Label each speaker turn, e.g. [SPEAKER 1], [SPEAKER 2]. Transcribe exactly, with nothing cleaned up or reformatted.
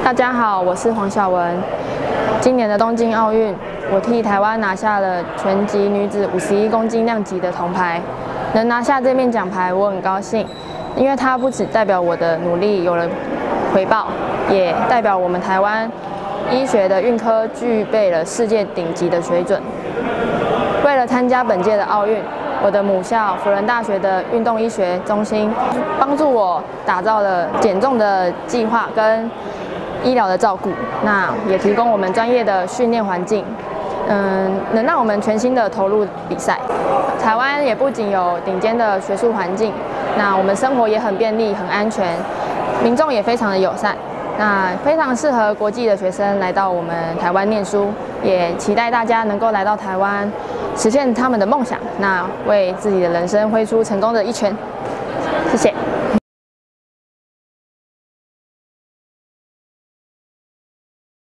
[SPEAKER 1] 大家好，我是黄晓雯。今年的东京奥运，我替台湾拿下了拳击女子五十一公斤量级的铜牌。能拿下这面奖牌，我很高兴，因为它不只代表我的努力有了回报，也代表我们台湾医学的运科具备了世界顶级的水准。为了参加本届的奥运，我的母校辅仁大学的运动医学中心帮助我打造了减重的计划跟医疗的照顾，那也提供我们专业的训练环境，嗯，能让我们全心的投入比赛。台湾也不仅有顶尖的学术环境，那我们生活也很便利、很安全，民众也非常的友善，那非常适合国际的学生来到我们台湾念书，也期待大家能够来到台湾，实现他们的梦想，那为自己的人生挥出成功的一拳。谢谢。